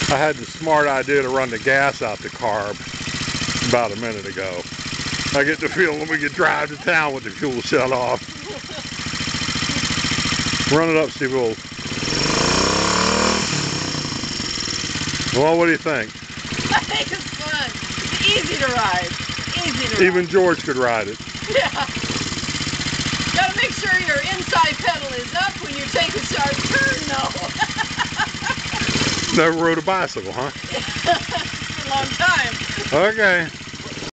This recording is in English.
I had the smart idea to run the gas out the carb about a minute ago. I get the feeling we could drive to town with the fuel shut off. Run it up, Steve. Well, what do you think? I think it's fun. It's easy to ride. Easy to ride. Even George could ride it. Yeah. Gotta make sure your inside pedal is up when you take a sharp turn, though. Never rode a bicycle, huh? It's a long time. Okay.